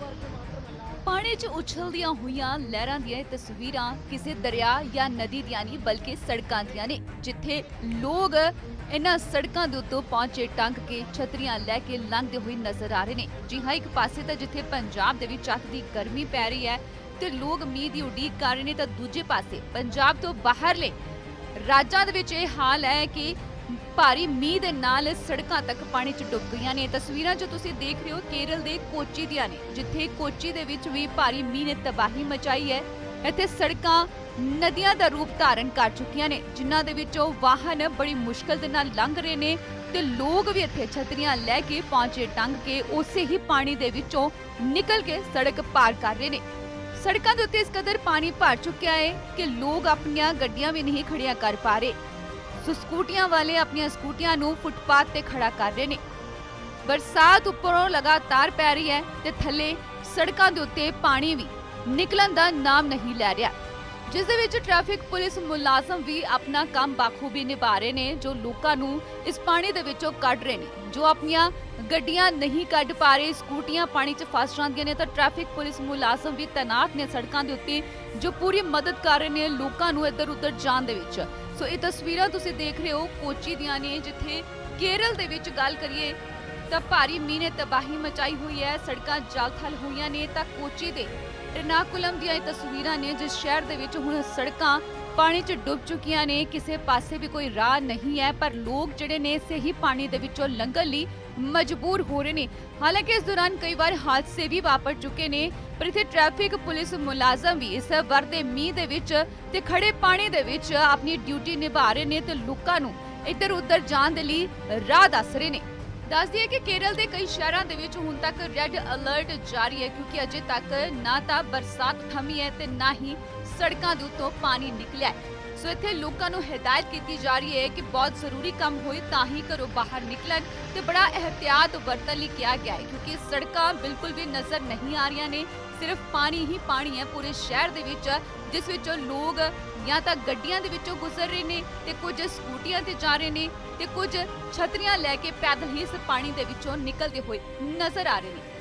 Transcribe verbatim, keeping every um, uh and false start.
पानी च उछलदियां हुईयां लहरां दियां तस्वीरां किसी दरिया या नदी दियां नहीं बल्कि सड़कां दियां ने, जिथे लोग इन्हां सड़कां दे उत्तों पहुंचे टंग के छतरियां लैके लंघदे होए नजर आ रहे ने। जी हां, एक पासे तां जिथे पंजाब दे विच अत्त दी गर्मी पै रही है ते लोग मींह दी उडीक कर रहे ने, तां दूजे पासे पंजाब तो बाहरले राज्यां दे विच इह हाल है कि भारी मींह दे नाल सड़कां तक पानी च डुब गईयां ने। तस्वीरां जो तुसीं देख रहे हो केरल दे कोची दियां ने, जिथे कोची दे विच भी भारी मींह ने तबाही मचाई है। इत्थे सड़कां नदियां दा रूप धारण कर चुकियां ने, जिन्हां दे विचों वाहन बड़ी मुश्किल दे नाल लंघ रहे ने ते लोग भी इत्थे छतरियां लैके पहुंचे टंग के उसे ही पानी दे विचों निकल के सड़क पार कर रहे ने। सड़कां दे उत्ते इस कदर पानी भर चुकिया है कि लोग अपनियां गड्डियां भी नहीं खड़ियां कर पा रहे। सो स्कूटियां वाले अपनी स्कूटियां नूं फुटपाथ ते खड़ा कर रहे ने। बरसात उपरों लगातार पै रही है ते थल्ले सड़कां दे उत्ते पानी भी निकलन दा नाम नहीं लै रिहा, जिस दे विच ट्रैफिक पुलिस मुलाजम भी अपना काम बाखूबी निभा रहे ने, जो लोकां नूं इस पानी दे विचों कढ रहे ने। जो अपनियां गड्डियां नहीं कढ पा रहे, स्कूटियां पानी च फस जांदियां ने, तां ट्रैफिक पुलिस मुलाजम भी तैनात ने सड़कां दे उत्ते, जो पूरी मदद कर रहे ने लोकां नूं इधर उधर जाण दे विच। सो ये तस्वीरां तुसीं देख रहे हो कोची दियां ने, जिथे केरल दे विच गल करिए तां भारी मींह ने तबाही मचाई हुई है, सड़कां जल-थल होईयां ने। तां कोची दे एर्नाकुलम दियां तस्वीरां ने, जिस शहर दे विच हुण सड़कां पानी च डुब चुकियां ने, किसी पासे भी कोई राह नहीं है, पर लोग जिहड़े ने इसे ही पानी दे विचों लंघण लई मजबूर हो रहे ने। हालांकि इस दौरान कई बार हादसे भी वापर चुके ने, पर इत्थे ट्रैफिक पुलिस मुलाजम भी इस वरदे मींह दे विच ते खड़े पानी दे विच अपनी ड्यूटी निभा रहे ने ते लोकां नूं इधर उधर जाण दे लई राह दस रहे ने। दस दिए कि केरल के कई शहरों के विच हुण तक रैड अलर्ट जारी है, क्योंकि अजे तक ना तो बरसात थमी है ते ना ही सड़कों के उत्तों पानी निकलिया है। सो इत्थे लोकां नूं हिदायत की जा रही है कि बहुत जरूरी काम होए तां ही घरों बाहर निकलन ते बड़ा एहतियात बरतन लई कहा गया है, क्योंकि सड़कां बिल्कुल भी नजर नहीं आ रही ने, सिर्फ पानी ही पानी है पूरे शहर दे विच, जिस विचों लोग या तां गड्डियां दे विचों गुजर रहे ने ते कुछ स्कूटियां ते जा रहे ने ते कुछ छतरियां लैके पैदल ही इस पानी दे विचों निकलदे होए नजर आ रहे ने।